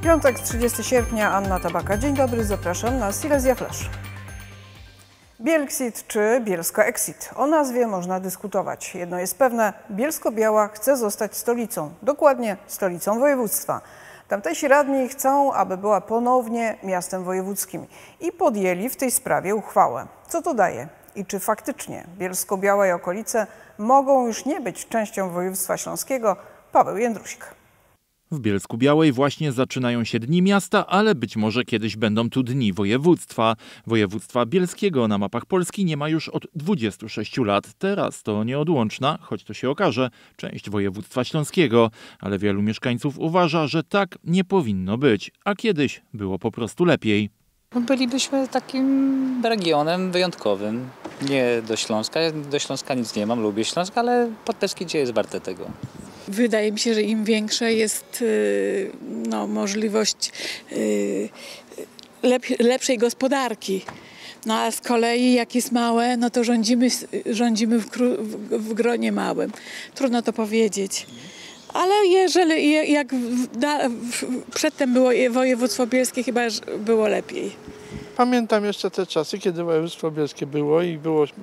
Piątek, 30 sierpnia, Anna Tabaka. Dzień dobry, zapraszam na Silesia Flash. Bielxit czy Bielsko Exit? O nazwie można dyskutować. Jedno jest pewne, Bielsko-Biała chce zostać stolicą, dokładnie stolicą województwa. Tamtejsi radni chcą, aby była ponownie miastem wojewódzkim i podjęli w tej sprawie uchwałę. Co to daje? I czy faktycznie Bielsko-Biała i okolice mogą już nie być częścią województwa śląskiego? Paweł Jędrusik. W Bielsku-Białej właśnie zaczynają się dni miasta, ale być może kiedyś będą tu dni województwa. Województwa bielskiego na mapach Polski nie ma już od 26 lat. Teraz to nieodłączna, choć to się okaże, część województwa śląskiego. Ale wielu mieszkańców uważa, że tak nie powinno być, a kiedyś było po prostu lepiej. Bylibyśmy takim regionem wyjątkowym. Nie do Śląska. Ja do Śląska nic nie mam, lubię Śląsk, ale Podbeskidzie jest warte tego. Wydaje mi się, że im większa jest możliwość lepszej gospodarki. No a z kolei jak jest małe, no to rządzimy w gronie małym. Trudno to powiedzieć. Ale jak przedtem było województwo bielskie, chyba było lepiej. Pamiętam jeszcze te czasy, kiedy województwo bielskie było i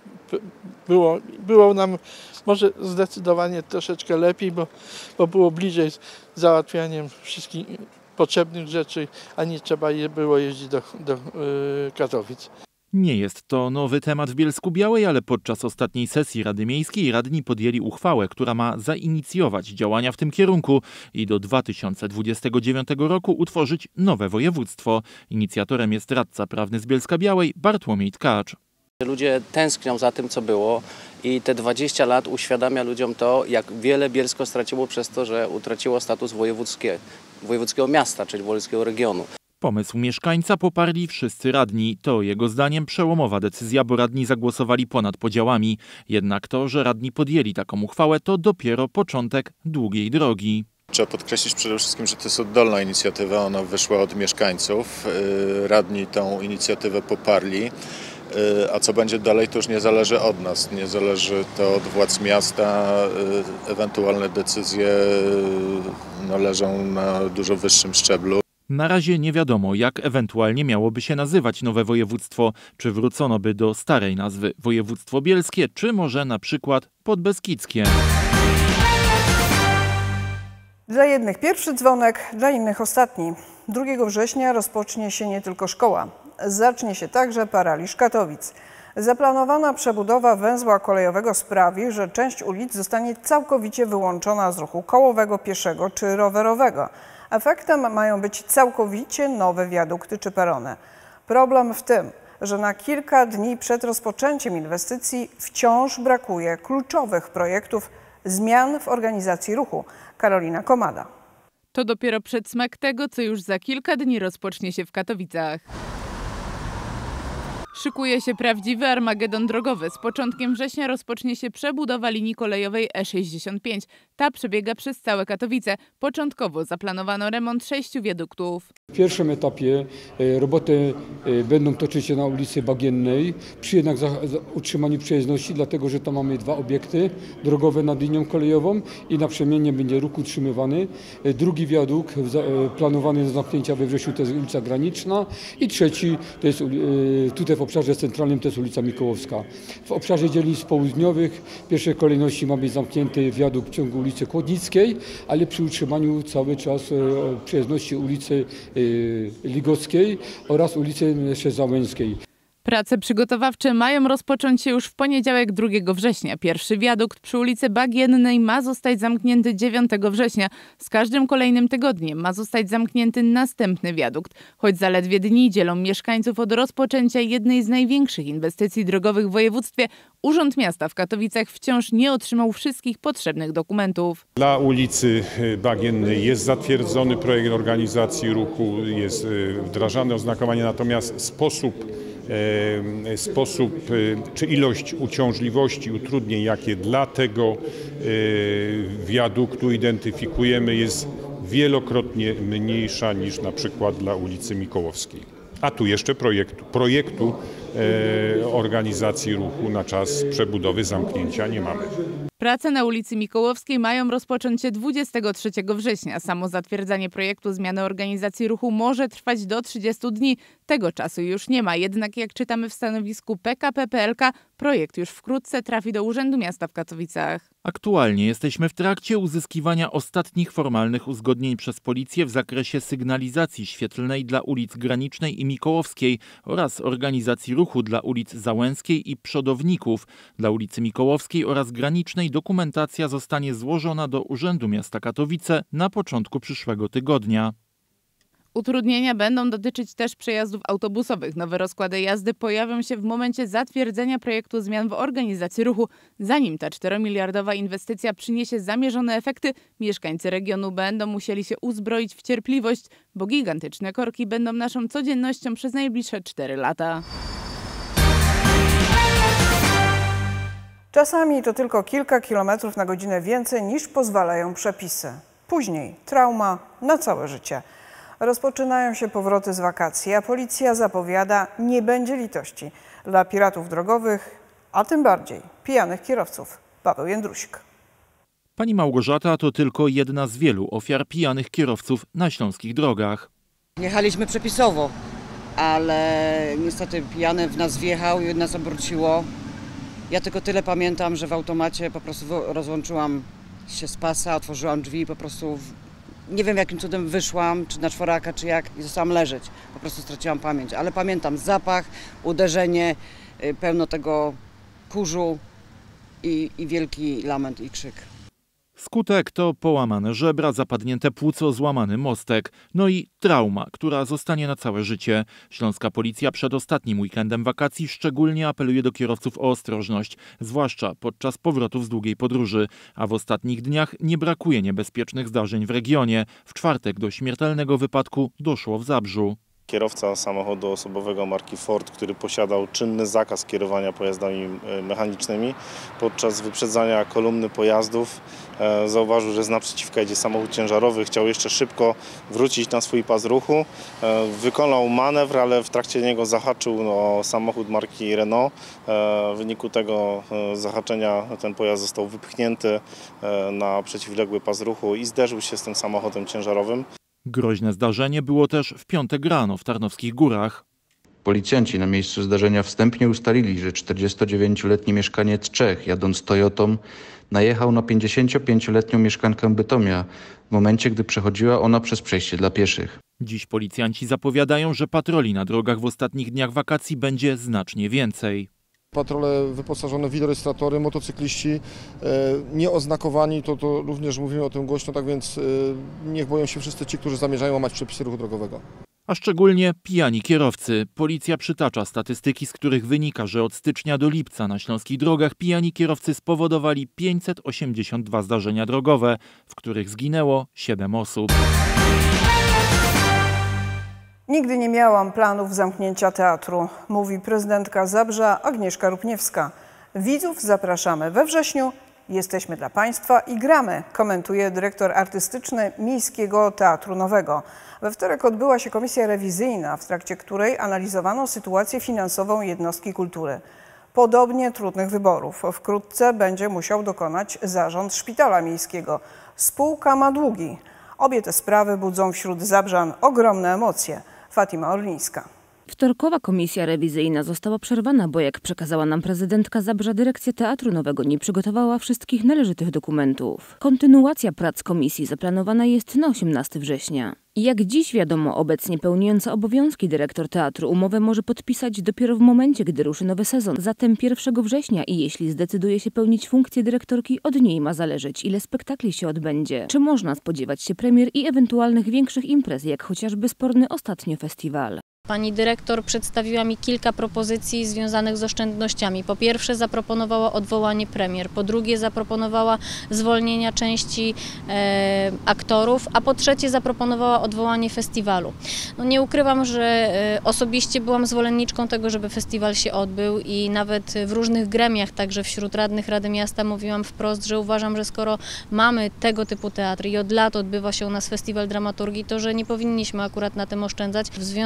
było nam może zdecydowanie troszeczkę lepiej, bo było bliżej z załatwianiem wszystkich potrzebnych rzeczy, a nie trzeba było jeździć do Katowic. Nie jest to nowy temat w Bielsku-Białej, ale podczas ostatniej sesji Rady Miejskiej radni podjęli uchwałę, która ma zainicjować działania w tym kierunku i do 2029 roku utworzyć nowe województwo. Inicjatorem jest radca prawny z Bielska-Białej Bartłomiej Tkacz. Ludzie tęsknią za tym, co było i te 20 lat uświadamia ludziom to, jak wiele Bielsko straciło przez to, że utraciło status wojewódzkiego miasta, czyli wojewódzkiego regionu. Pomysł mieszkańca poparli wszyscy radni. To jego zdaniem przełomowa decyzja, bo radni zagłosowali ponad podziałami. Jednak to, że radni podjęli taką uchwałę, to dopiero początek długiej drogi. Trzeba podkreślić przede wszystkim, że to jest oddolna inicjatywa, ona wyszła od mieszkańców. Radni tą inicjatywę poparli. A co będzie dalej, to już nie zależy od nas, nie zależy to od władz miasta, ewentualne decyzje leżą na dużo wyższym szczeblu. Na razie nie wiadomo, jak ewentualnie miałoby się nazywać nowe województwo, czy wrócono by do starej nazwy województwo bielskie, czy może na przykład podbeskidzkie. Dla jednych pierwszy dzwonek, dla innych ostatni. 2 września rozpocznie się nie tylko szkoła. Zacznie się także paraliż Katowic. Zaplanowana przebudowa węzła kolejowego sprawi, że część ulic zostanie całkowicie wyłączona z ruchu kołowego, pieszego czy rowerowego. Efektem mają być całkowicie nowe wiadukty czy perony. Problem w tym, że na kilka dni przed rozpoczęciem inwestycji wciąż brakuje kluczowych projektów zmian w organizacji ruchu. Karolina Komada. To dopiero przedsmak tego, co już za kilka dni rozpocznie się w Katowicach. Szykuje się prawdziwy armagedon drogowy. Z początkiem września rozpocznie się przebudowa linii kolejowej E65. Ta przebiega przez całe Katowice. Początkowo zaplanowano remont 6 wiaduktów. W pierwszym etapie roboty będą toczyć się na ulicy Bagiennej przy jednak utrzymaniu przejezdności, dlatego że tam mamy 2 obiekty drogowe nad linią kolejową i naprzemiennie będzie ruch utrzymywany. Drugi wiadukt planowany do zamknięcia we wrześniu to jest ulica Graniczna i trzeci to jest tutaj w obszarze centralnym to jest ulica Mikołowska. W obszarze dzielnic południowych w pierwszej kolejności ma być zamknięty wiadukt w ciągu ulicy Kłodnickiej, ale przy utrzymaniu cały czas przejezdności ulicy Ligockiej oraz ulicy Załęskiej. Prace przygotowawcze mają rozpocząć się już w poniedziałek 2 września. Pierwszy wiadukt przy ulicy Bagiennej ma zostać zamknięty 9 września. Z każdym kolejnym tygodniem ma zostać zamknięty następny wiadukt. Choć zaledwie dni dzielą mieszkańców od rozpoczęcia jednej z największych inwestycji drogowych w województwie, Urząd Miasta w Katowicach wciąż nie otrzymał wszystkich potrzebnych dokumentów. Dla ulicy Bagiennej jest zatwierdzony projekt organizacji ruchu, jest wdrażane oznakowanie, natomiast sposób czy ilość uciążliwości, utrudnień, jakie dla tego wiaduktu identyfikujemy, jest wielokrotnie mniejsza niż na przykład dla ulicy Mikołowskiej. A tu jeszcze projektu organizacji ruchu na czas przebudowy, zamknięcia nie mamy. Prace na ulicy Mikołowskiej mają rozpocząć się 23 września. Samo zatwierdzanie projektu zmiany organizacji ruchu może trwać do 30 dni. Tego czasu już nie ma. Jednak jak czytamy w stanowisku PKP PLK, projekt już wkrótce trafi do Urzędu Miasta w Katowicach. Aktualnie jesteśmy w trakcie uzyskiwania ostatnich formalnych uzgodnień przez policję w zakresie sygnalizacji świetlnej dla ulic Granicznej i Mikołowskiej oraz organizacji ruchu dla ulic Załęskiej i Przodowników. Dla ulicy Mikołowskiej oraz Granicznej dokumentacja zostanie złożona do Urzędu Miasta Katowice na początku przyszłego tygodnia. Utrudnienia będą dotyczyć też przejazdów autobusowych. Nowe rozkłady jazdy pojawią się w momencie zatwierdzenia projektu zmian w organizacji ruchu. Zanim ta 4-miliardowa inwestycja przyniesie zamierzone efekty, mieszkańcy regionu będą musieli się uzbroić w cierpliwość, bo gigantyczne korki będą naszą codziennością przez najbliższe 4 lata. Czasami to tylko kilka kilometrów na godzinę więcej niż pozwalają przepisy. Później trauma na całe życie. Rozpoczynają się powroty z wakacji, a policja zapowiada, nie będzie litości dla piratów drogowych, a tym bardziej pijanych kierowców. Paweł Jędrusik. Pani Małgorzata to tylko jedna z wielu ofiar pijanych kierowców na śląskich drogach. Jechaliśmy przepisowo, ale niestety pijany w nas wjechał i nas obróciło. Ja tylko tyle pamiętam, że w automacie po prostu rozłączyłam się z pasa, otworzyłam drzwi i po prostu nie wiem jakim cudem wyszłam, czy na czworaka, czy jak, i zostałam leżeć. Po prostu straciłam pamięć, ale pamiętam zapach, uderzenie, pełno tego kurzu i wielki lament i krzyk. Skutek to połamane żebra, zapadnięte płuco, złamany mostek. No i trauma, która zostanie na całe życie. Śląska policja przed ostatnim weekendem wakacji szczególnie apeluje do kierowców o ostrożność, zwłaszcza podczas powrotów z długiej podróży. A w ostatnich dniach nie brakuje niebezpiecznych zdarzeń w regionie. W czwartek do śmiertelnego wypadku doszło w Zabrzu. Kierowca samochodu osobowego marki Ford, który posiadał czynny zakaz kierowania pojazdami mechanicznymi, podczas wyprzedzania kolumny pojazdów zauważył, że z naprzeciwka jedzie samochód ciężarowy, chciał jeszcze szybko wrócić na swój pas ruchu. Wykonał manewr, ale w trakcie niego zahaczył o samochód marki Renault. W wyniku tego zahaczenia ten pojazd został wypchnięty na przeciwległy pas ruchu i zderzył się z tym samochodem ciężarowym. Groźne zdarzenie było też w piątek rano w Tarnowskich Górach. Policjanci na miejscu zdarzenia wstępnie ustalili, że 49-letni mieszkaniec Czech, jadąc Toyotą, najechał na 55-letnią mieszkankę Bytomia w momencie, gdy przechodziła ona przez przejście dla pieszych. Dziś policjanci zapowiadają, że patroli na drogach w ostatnich dniach wakacji będzie znacznie więcej. Patrole wyposażone w wideorejestratory, motocykliści nieoznakowani, to również mówimy o tym głośno, tak więc niech boją się wszyscy ci, którzy zamierzają łamać przepisy ruchu drogowego. A szczególnie pijani kierowcy. Policja przytacza statystyki, z których wynika, że od stycznia do lipca na śląskich drogach pijani kierowcy spowodowali 582 zdarzenia drogowe, w których zginęło 7 osób. Nigdy nie miałam planów zamknięcia teatru, mówi prezydentka Zabrza Agnieszka Rupniewska. Widzów zapraszamy we wrześniu. Jesteśmy dla Państwa i gramy, komentuje dyrektor artystyczny Miejskiego Teatru Nowego. We wtorek odbyła się komisja rewizyjna, w trakcie której analizowano sytuację finansową jednostki kultury. Podobnie trudnych wyborów wkrótce będzie musiał dokonać zarząd Szpitala Miejskiego. Spółka ma długi. Obie te sprawy budzą wśród zabrzan ogromne emocje. Fatima Orlińska. Wtorkowa komisja rewizyjna została przerwana, bo jak przekazała nam prezydentka Zabrza, dyrekcja Teatru Nowego nie przygotowała wszystkich należytych dokumentów. Kontynuacja prac komisji zaplanowana jest na 18 września. Jak dziś wiadomo, obecnie pełniąca obowiązki dyrektor teatru umowę może podpisać dopiero w momencie, gdy ruszy nowy sezon, zatem 1 września i jeśli zdecyduje się pełnić funkcję dyrektorki, od niej ma zależeć, ile spektakli się odbędzie. Czy można spodziewać się premier i ewentualnych większych imprez, jak chociażby sporny ostatnio festiwal. Pani dyrektor przedstawiła mi kilka propozycji związanych z oszczędnościami. Po pierwsze zaproponowała odwołanie premier, po drugie zaproponowała zwolnienia części aktorów, a po trzecie zaproponowała odwołanie festiwalu. No nie ukrywam, że osobiście byłam zwolenniczką tego, żeby festiwal się odbył i nawet w różnych gremiach, także wśród radnych Rady Miasta mówiłam wprost, że uważam, że skoro mamy tego typu teatry i od lat odbywa się u nas festiwal dramaturgii, to że nie powinniśmy akurat na tym oszczędzać. W związku z tym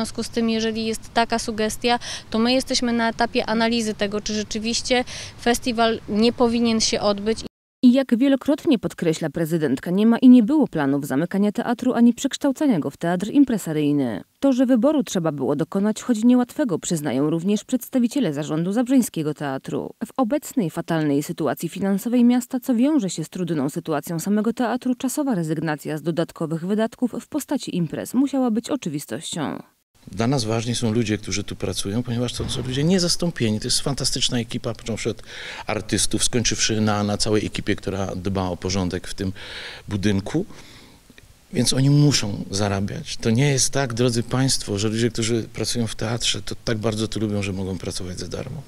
jeżeli jest taka sugestia, to my jesteśmy na etapie analizy tego, czy rzeczywiście festiwal nie powinien się odbyć. I jak wielokrotnie podkreśla prezydentka, nie ma i nie było planów zamykania teatru ani przekształcania go w teatr impresaryjny. To, że wyboru trzeba było dokonać, choć niełatwego, przyznają również przedstawiciele zarządu Zabrzeńskiego Teatru. W obecnej fatalnej sytuacji finansowej miasta, co wiąże się z trudną sytuacją samego teatru, czasowa rezygnacja z dodatkowych wydatków w postaci imprez musiała być oczywistością. Dla nas ważni są ludzie, którzy tu pracują, ponieważ to są ludzie niezastąpieni. To jest fantastyczna ekipa, począwszy od artystów, skończywszy na całej ekipie, która dba o porządek w tym budynku. Więc oni muszą zarabiać. To nie jest tak, drodzy Państwo, że ludzie, którzy pracują w teatrze, to tak bardzo to lubią, że mogą pracować za darmo.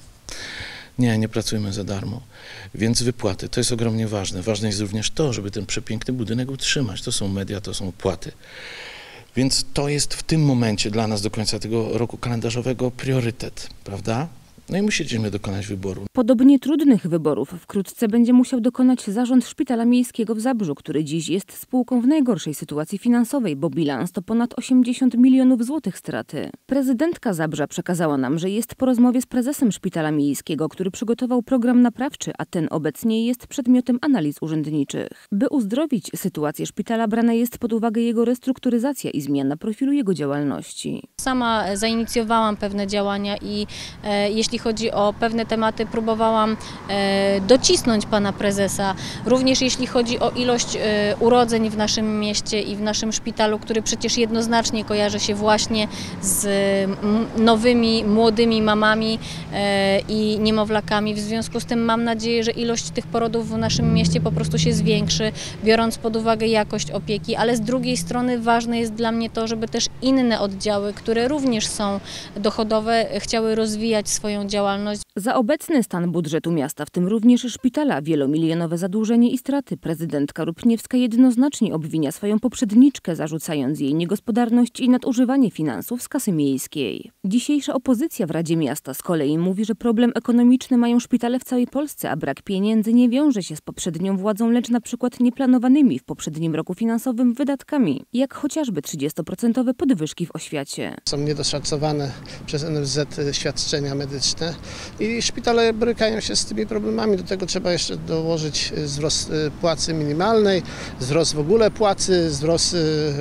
Nie pracujemy za darmo. Więc wypłaty, to jest ogromnie ważne. Ważne jest również to, żeby ten przepiękny budynek utrzymać. To są media, to są opłaty. Więc to jest w tym momencie dla nas do końca tego roku kalendarzowego priorytet, prawda? No i musimy dokonać wyboru. Podobnie trudnych wyborów wkrótce będzie musiał dokonać zarząd Szpitala Miejskiego w Zabrzu, który dziś jest spółką w najgorszej sytuacji finansowej, bo bilans to ponad 80 milionów złotych straty. Prezydentka Zabrza przekazała nam, że jest po rozmowie z prezesem Szpitala Miejskiego, który przygotował program naprawczy, a ten obecnie jest przedmiotem analiz urzędniczych. By uzdrowić sytuację szpitala, brana jest pod uwagę jego restrukturyzacja i zmiana profilu jego działalności. Sama zainicjowałam pewne działania i jeśli chodzi o pewne tematy, próbowałam docisnąć pana prezesa. Również jeśli chodzi o ilość urodzeń w naszym mieście i w naszym szpitalu, który przecież jednoznacznie kojarzy się właśnie z nowymi, młodymi mamami i niemowlakami. W związku z tym mam nadzieję, że ilość tych porodów w naszym mieście po prostu się zwiększy, biorąc pod uwagę jakość opieki, ale z drugiej strony ważne jest dla mnie to, żeby też inne oddziały, które również są dochodowe, chciały rozwijać swoją działalność. Za obecny stan budżetu miasta, w tym również szpitala, wielomilionowe zadłużenie i straty, prezydentka Rupniewska jednoznacznie obwinia swoją poprzedniczkę, zarzucając jej niegospodarność i nadużywanie finansów z kasy miejskiej. Dzisiejsza opozycja w Radzie Miasta z kolei mówi, że problem ekonomiczny mają szpitale w całej Polsce, a brak pieniędzy nie wiąże się z poprzednią władzą, lecz na przykład nieplanowanymi w poprzednim roku finansowym wydatkami, jak chociażby 30% podwyżki w oświacie. Są niedoszacowane przez NFZ świadczenia medyczne i szpitale borykają się z tymi problemami. Do tego trzeba jeszcze dołożyć wzrost płacy minimalnej, wzrost w ogóle płacy, wzrost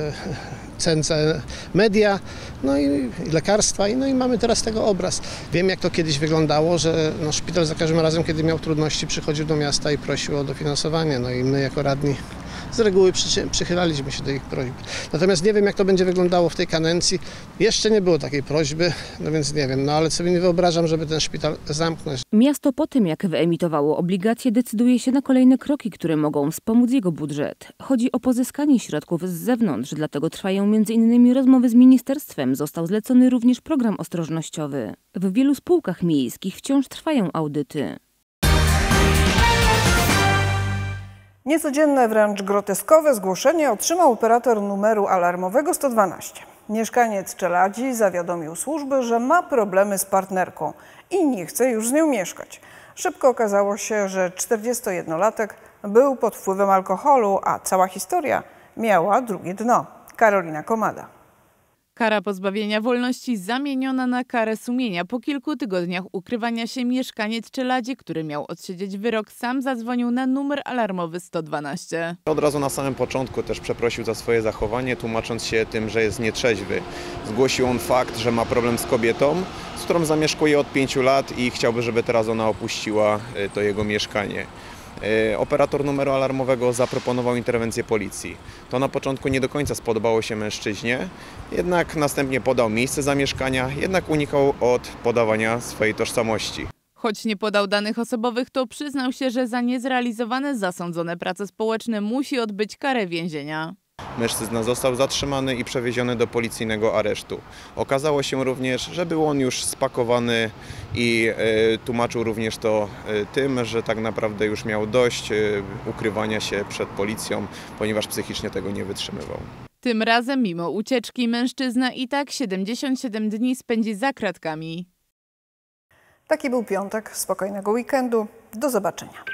cen za media, no i lekarstwa, no i mamy teraz tego obraz. Wiem, jak to kiedyś wyglądało, że szpital za każdym razem, kiedy miał trudności, przychodził do miasta i prosił o dofinansowanie, no i my jako radni z reguły przychylaliśmy się do ich prośby. Natomiast nie wiem, jak to będzie wyglądało w tej kadencji. Jeszcze nie było takiej prośby, no więc nie wiem, ale sobie nie wyobrażam, żeby ten szpital zamknąć. Miasto po tym, jak wyemitowało obligacje, decyduje się na kolejne kroki, które mogą wspomóc jego budżet. Chodzi o pozyskanie środków z zewnątrz, dlatego trwają m.in. rozmowy z ministerstwem. Został zlecony również program ostrożnościowy. W wielu spółkach miejskich wciąż trwają audyty. Niecodzienne, wręcz groteskowe zgłoszenie otrzymał operator numeru alarmowego 112. Mieszkaniec Czeladzi zawiadomił służby, że ma problemy z partnerką i nie chce już z nią mieszkać. Szybko okazało się, że 41-latek był pod wpływem alkoholu, a cała historia miała drugie dno. Karolina Komada. Kara pozbawienia wolności zamieniona na karę sumienia. Po kilku tygodniach ukrywania się mieszkaniec Czeladzi, który miał odsiedzieć wyrok, sam zadzwonił na numer alarmowy 112. Od razu na samym początku też przeprosił za swoje zachowanie, tłumacząc się tym, że jest nietrzeźwy. Zgłosił on fakt, że ma problem z kobietą, z którą zamieszkuje od 5 lat i chciałby, żeby teraz ona opuściła to jego mieszkanie. Operator numeru alarmowego zaproponował interwencję policji. To na początku nie do końca spodobało się mężczyźnie, jednak następnie podał miejsce zamieszkania, jednak unikał od podawania swojej tożsamości. Choć nie podał danych osobowych, to przyznał się, że za niezrealizowane zasądzone prace społeczne musi odbyć karę więzienia. Mężczyzna został zatrzymany i przewieziony do policyjnego aresztu. Okazało się również, że był on już spakowany i tłumaczył również to tym, że tak naprawdę już miał dość ukrywania się przed policją, ponieważ psychicznie tego nie wytrzymywał. Tym razem mimo ucieczki mężczyzna i tak 77 dni spędzi za kratkami. Taki był piątek. Spokojnego weekendu. Do zobaczenia.